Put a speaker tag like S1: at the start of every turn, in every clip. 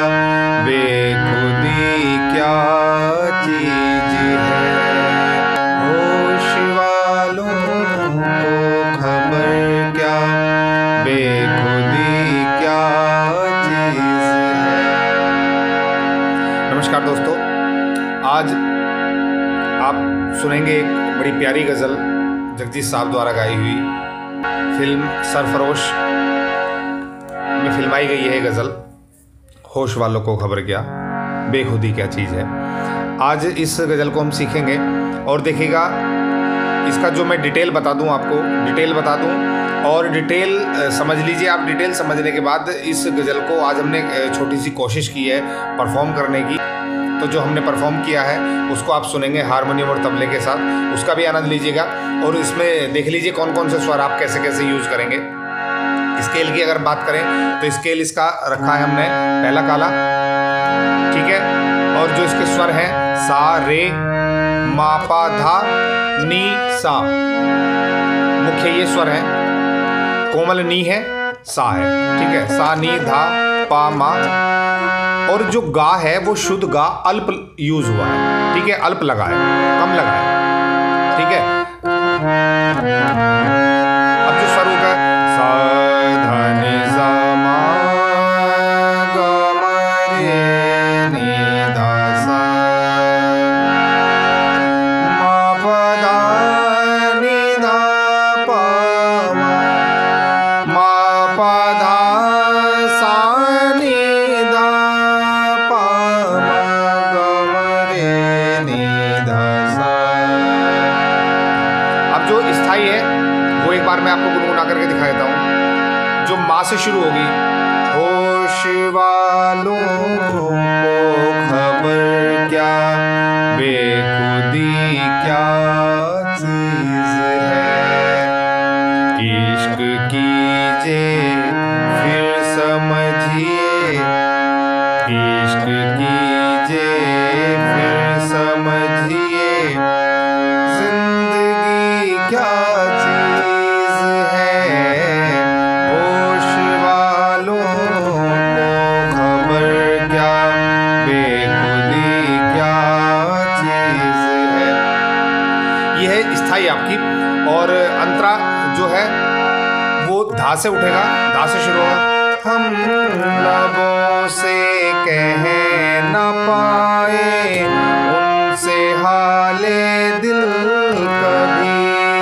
S1: बेखुदी क्या चीज है, होश वालों को खबर क्या, बेखुदी क्या चीज है। नमस्कार दोस्तों, आज आप सुनेंगे एक बड़ी प्यारी गज़ल जगजीत साहब द्वारा गाई हुई। फिल्म सरफरोश में फिल्माई गई है गज़ल, होश वालों को खबर क्या, बेखुदी क्या चीज़ है। आज इस गज़ल को हम सीखेंगे और देखिएगा इसका जो मैं डिटेल बता दूं, आपको डिटेल बता दूं और डिटेल समझ लीजिए आप। डिटेल समझने के बाद इस गज़ल को आज हमने छोटी सी कोशिश की है परफॉर्म करने की। तो जो हमने परफॉर्म किया है उसको आप सुनेंगे हारमोनियम और तबले के साथ, उसका भी आनंद लीजिएगा। और इसमें देख लीजिए कौन कौन से स्वर आप कैसे कैसे यूज़ करेंगे। स्केल की अगर बात करें तो स्केल इसका रखा है हमने पहला काला, ठीक है। और जो इसके स्वर हैं सा रे मा पा धा नी सा, मुख्य ये स्वर हैं। कोमल नी है, सा है, ठीक है, सा नी धा पा मा। और जो गा है वो शुद्ध गा अल्प यूज हुआ है, ठीक है, अल्प लगा है, कम लगा है, ठीक है। अब जो स्वर होगा सा धा नि सा मा गा मा रे नि धा सा मा पा धा नि धा पा मा पा धा सा नि धा पा मा गा मा रे नि धा सा। अब जो स्थाई है वो एक बार मैं आपको गुनगुना करके दिखा देता हूँ। जो माँ से शुरू होगी, होश वालों को खबर क्या, बेखुदी क्या चीज है, इश्क कीजिए फिर समझिए, इश्क कीजिए फिर समझिए, जिंदगी क्या चीज है, होश वालों को खबर क्या, बेखुदी क्या चीज है। यह है स्थाई आपकी। और अंतरा जो है वो धा से उठेगा, धा से शुरू होगा। हम लबों से कह न पाए उनसे हाले दिल कभी,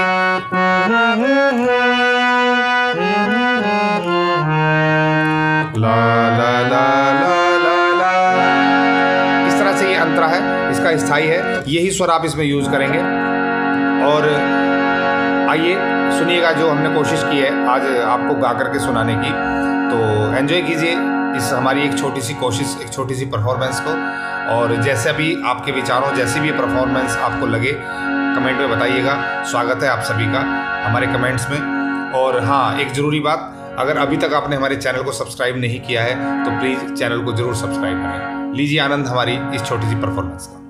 S1: ला ला ला ला ला ला। इस तरह से ये अंतरा है, इसका स्थाई है। यही स्वर आप इसमें यूज करेंगे। और आइए सुनिएगा जो हमने कोशिश की है आज आपको गा करके सुनाने की। तो एंजॉय कीजिए इस हमारी एक छोटी सी कोशिश, एक छोटी सी परफॉर्मेंस को। और जैसे भी आपके विचारों, जैसी भी परफॉर्मेंस आपको लगे कमेंट में बताइएगा। स्वागत है आप सभी का हमारे कमेंट्स में। और हाँ, एक ज़रूरी बात, अगर अभी तक आपने हमारे चैनल को सब्सक्राइब नहीं किया है तो प्लीज़ चैनल को ज़रूर सब्सक्राइब करें। लीजिए आनंद हमारी इस छोटी सी परफॉर्मेंस का।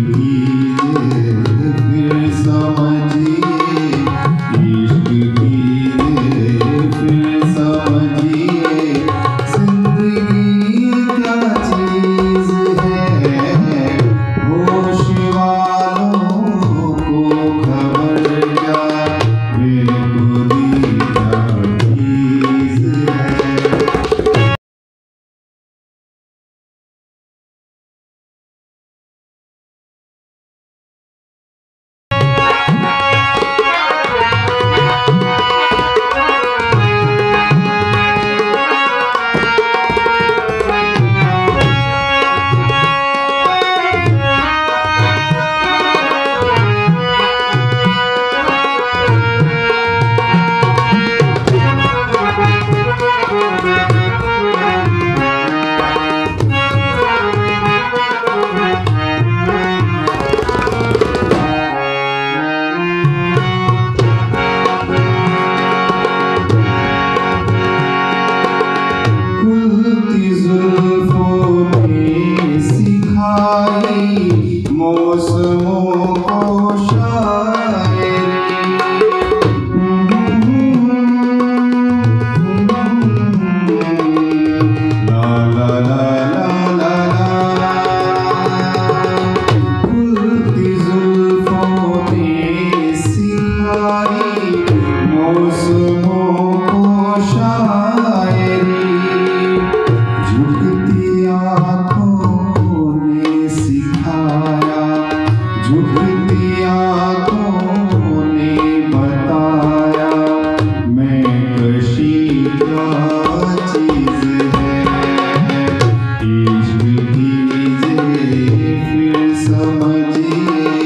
S2: समझिए